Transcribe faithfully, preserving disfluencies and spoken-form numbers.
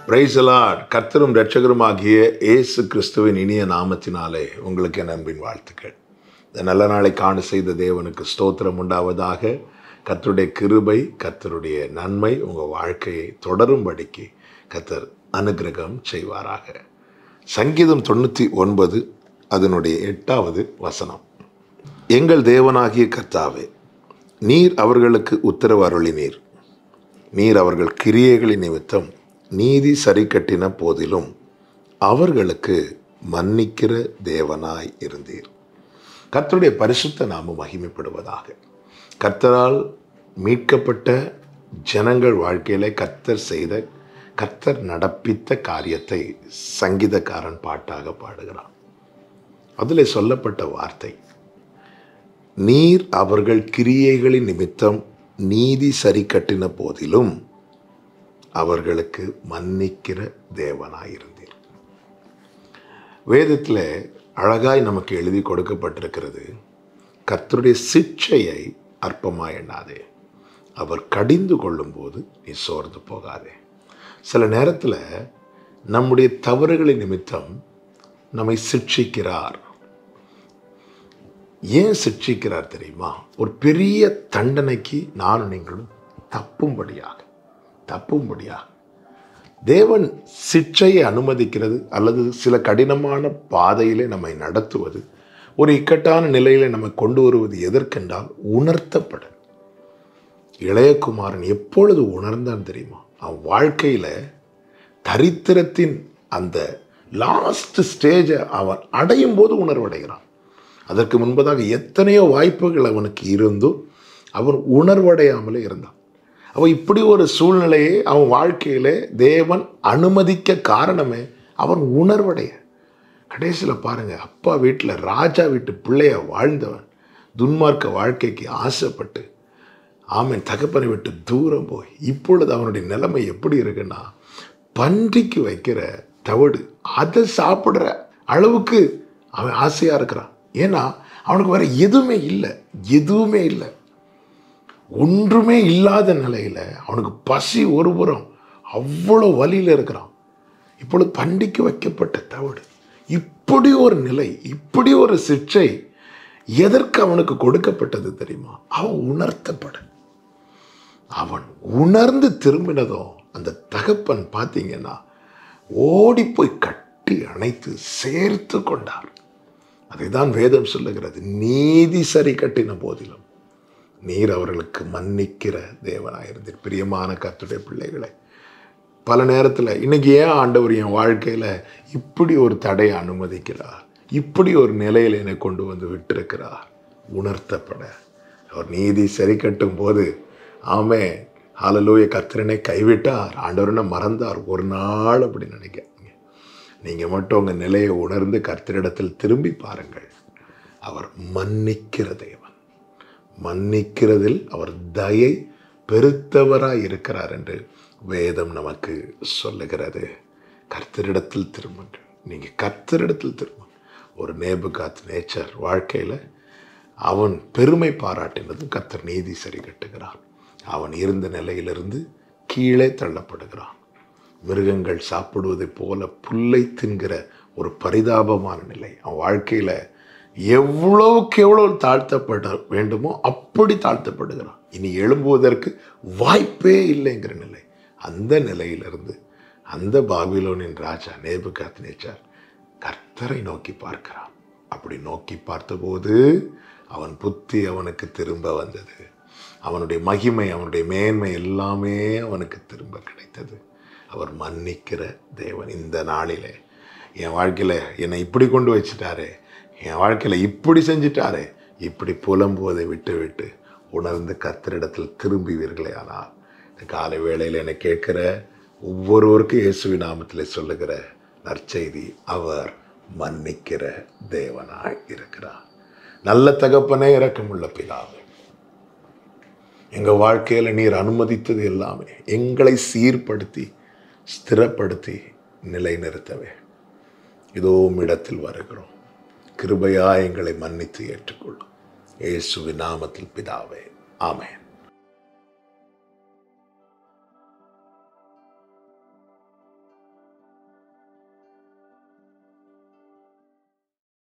Praise the Lord. கர்த்தரும் இரட்சகருமாகிய இயேசு கிறிஸ்துவின் இனிய நாமத்தினாலே உங்களுக்கு என் அன்பின் வாழ்த்துக்கள். இந்த நல்ல நாளை காண செய்த தேவனுக்கு ஸ்தோத்திரம் உண்டாவதாக. கர்த்தருடைய கிருபை, கர்த்தருடைய நன்மை உங்கள் வாழ்க்கையை தொடரும்படிக்கு கர்த்தர் அனுக்கிரகம் செய்வாராக. சங்கீதம் தொண்ணூற்றி ஒன்பது அதனுடைய எட்டாவது வசனம். எங்கள் தேவனாகிய கர்த்தாவே, நீர் அவர்களுக்கு உத்தரவு அருளினீர். நீர் அவர்கள் கிரியைகளின் நிமித்தம் நீதி சரி கட்டின போதிலும் அவர்களுக்கு மன்னிக்கிற தேவனாய் இருந்தீர். கர்த்தருடைய பரிசுத்த நாமம் மகிமைப்படுவதாக. கர்த்தரால் மீட்கப்பட்ட ஜனங்கள் வாழ்க்கையிலே கர்த்தர் செய்த, கர்த்தர் நடப்பித்த காரியத்தை சங்கீதக்காரன் பாட்டாக பாடுகிறான். அதில் சொல்லப்பட்ட வார்த்தை, நீர் அவர்கள் கிரியைகளின் நிமித்தம் நீதி சரி கட்டின போதிலும் அவர்களுக்கு மன்னிக்கிற தேவனாயிருந்தீர். வேதத்தில் அழகாய் நமக்கு எழுதி கொடுக்கப்பட்டிருக்கிறது, கர்த்தருடைய சிட்சையை அற்பமாய் எண்ணாதே, அவர் கடிந்து கொள்ளும் போது நீ சோர்ந்து போகாதே. சில நேரத்தில் நம்முடைய தவறுகளின் நிமித்தம் நம்மை சிட்சிக்கிறார். ஏன் சிட்சிக்கிறார் தெரியுமா? ஒரு பெரிய தண்டனைக்கு நானும் நீங்களும் தப்பும்படியாக தப்பும்படியாக தேவன் சிட்சையை அனுமதிக்கிறது அல்லது சில கடினமான பாதையிலே நம்மை நடத்துவது, ஒரு இக்கட்டான நிலையில நம்மை கொண்டு வருவது எதற்கென்றால் உணர்த்தப்பட. இளையகுமாரன் எப்பொழுது உணர்ந்தான் தெரியுமா? அவன் வாழ்க்கையில தரித்திரத்தின் அந்த லாஸ்ட் ஸ்டேஜை அவன் அடையும் போது உணர்வடைகிறான். அதற்கு முன்பதாக எத்தனையோ வாய்ப்புகள் அவனுக்கு இருந்தும் அவன் உணர்வடையாமலே இருந்தான். அவன் இப்படி ஒரு சூழ்நிலையை அவன் வாழ்க்கையிலே தேவன் அனுமதிக்க காரணமே அவன் உணர்வடைய. கடைசியில் பாருங்க, அப்பா வீட்டில் ராஜா வீட்டு பிள்ளைய வாழ்ந்தவன் துன்மார்க்க வாழ்க்கைக்கு ஆசைப்பட்டு ஆமன் தகப்பனை விட்டு தூரம் போய் இப்பொழுது அவனுடைய நிலைமை எப்படி இருக்குன்னா, பன்றிக்கு வைக்கிற தவிடு அதை சாப்பிட்ற அளவுக்கு அவன் ஆசையாக இருக்கிறான். ஏன்னா அவனுக்கு வேற எதுவுமே இல்லை, எதுவுமே இல்லை, ஒன்றுமே இல்லாத நிலையில் அவனுக்கு பசி ஒரு புறம், அவ்வளோ வலியில் இருக்கிறான். இப்பொழுது பண்டிக்கு வைக்கப்பட்ட தவிடு. இப்படி ஒரு நிலை, இப்படி ஒரு சிக்ஷை எதற்கு அவனுக்கு கொடுக்கப்பட்டது தெரியுமா? அவன் உணர்த்தப்பட. அவன் உணர்ந்து திரும்பினதும் அந்த தகப்பன் பார்த்தீங்கன்னா ஓடி போய் கட்டி அணைத்து சேர்த்து கொண்டார். அதைதான் வேதம் சொல்லுகிறது, நீதி சரி கட்டின போதிலும் நீர் அவர்களுக்கு மன்னிக்கிற தேவனாயிருந்தீர். பிரியமான கர்த்தருடைய பிள்ளைகளை, பல நேரத்தில் இன்னைக்கு ஏன் ஆண்டவர் என் வாழ்க்கையில் இப்படி ஒரு தடையை அனுமதிக்கிறார், இப்படி ஒரு நிலையில் என்னை கொண்டு வந்து விட்டிருக்கிறார்? உணர்த்தப்பட. அவர் நீதி சரி கட்டும் போது ஆமே ஹல்லேலூயா, கர்த்தரனை கைவிட்டார், ஆண்டவரனை மறந்தார் ஒரு நாள் அப்படி நினைக்காதீங்க. நீங்கள் மட்டும் உங்கள் நிலையை உணர்ந்து கர்த்தரிடத்தில் திரும்பி பாருங்கள். அவர் மன்னிக்கிற தேவன். மன்னிக்கிறதில் அவர் தயை பெருத்தவராய் இருக்கிறார் என்று வேதம் நமக்கு சொல்லுகிறது. கர்த்தரிடத்தில் திரும்புங்கள். நீங்கள் கர்த்தரிடத்தில் திரும்புங்கள். ஒரு நேபுகாத் நேச்சர் வாழ்க்கையில் அவன் பெருமை பாராட்டினதும் கர்த்தர் நீதி சரி கட்டுகிறான். அவன் இருந்த நிலையிலிருந்து கீழே தள்ளப்படுகிறான். மிருகங்கள் சாப்பிடுவதைப் போல புல்லை தின்கிற ஒரு பரிதாபமான நிலை. அவன் வாழ்க்கையில் எவ்வளவுக்கு எவ்வளவு தாழ்த்தப்பட வேண்டுமோ அப்படி தாழ்த்தப்படுகிறான். இனி எழும்புவதற்கு வாய்ப்பே இல்லைங்கிற நிலை. அந்த நிலையிலிருந்து அந்த பாபிலோனின் ராஜா நேபுகாத்நேச்சார் கர்த்தரை நோக்கி பார்க்கிறான். அப்படி நோக்கி பார்த்தபோது அவன் புத்தி அவனுக்கு திரும்ப வந்தது. அவனுடைய மகிமை, அவனுடைய மேன்மை எல்லாமே அவனுக்கு திரும்ப கிடைத்தது. அவர் மன்னிக்கிற தேவன். இந்த நாளிலே என் வாழ்க்கையில் என்னை இப்படி கொண்டு வச்சுட்டாரே, என் வாழ்க்கையில் இப்படி செஞ்சிட்டாரே, இப்படி புலம்புவதை விட்டு விட்டு உணர்ந்து கர்த்தரிடத்தில் திரும்புவீர்களே. ஆனால் இந்த காலை வேளையில் என்னை கேட்கிற ஒவ்வொருவருக்கும் இயேசுவின் நாமத்தில் சொல்லுகிற நற்செய்தி, அவர் மன்னிக்கிற தேவனாய் இருக்கிறார். நல்ல தகப்பனே, இரக்கமுள்ள பிதாவே, எங்கள் வாழ்க்கையில் நீர் அனுமதித்தது எல்லாமே எங்களை சீர்படுத்தி ஸ்திரப்படுத்தி நிலைநிறுத்தவே இதோ இடத்தில் வருகிறோம். கிருபையா எங்களை மன்னித்து ஏற்றுக்கொள்ளும். இயேசுவின் நாமத்தில் பிதாவே, ஆமென்.